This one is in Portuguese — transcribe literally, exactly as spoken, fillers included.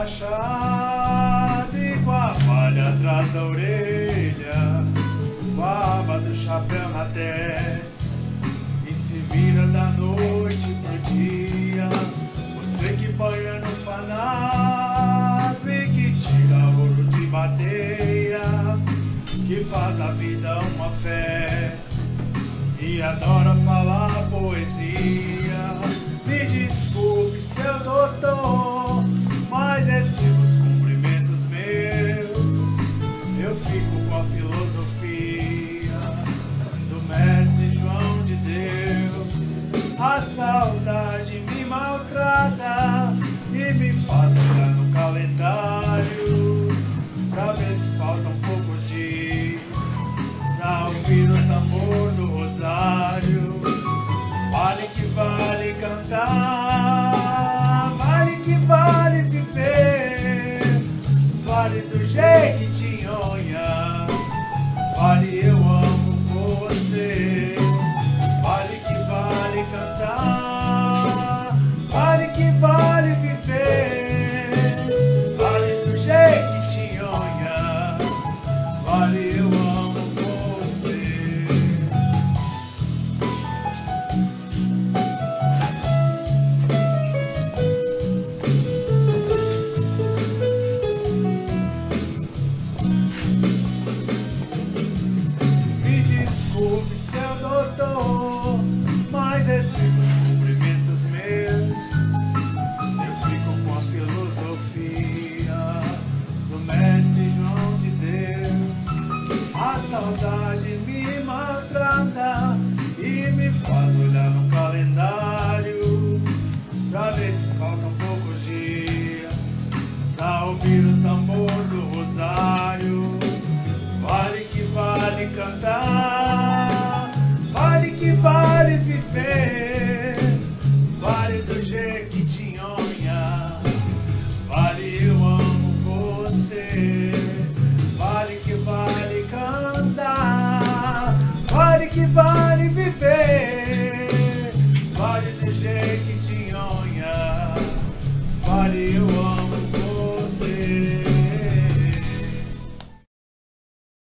relaxado e com a palha atrás da orelha, com a aba do chapéu na testa, e se vira da noite pro dia. Você que banha no fanado e que tira ouro de bateia, que faz a vida uma festa e adora falar poesia. Me desculpe, seu doutor, mas esses os cumprimentos meus. Eu fico com a filosofia do mestre João de Deus. A saudade me maltrata e me faz olhar no calendário pra ver se faltam poucos dias pra ouvir o tambor do rosário. Vale que vale cantar, vale que vale viver, vale do jequitinhonha, vale eu amo você. Vale que vale cantar, vale que vale viver, vale do jequitinhonha, vale eu amo você. Me desculpe, seu doutor, mas esses cumprimentos meus. Eu fico com a filosofia do mestre João de Deus. A saudade me maltrata e me faz olhar no calendário pra ver se faltam poucos dias pra ouvir o tambor do rosário. Vale que vale cantar, vale que vale viver,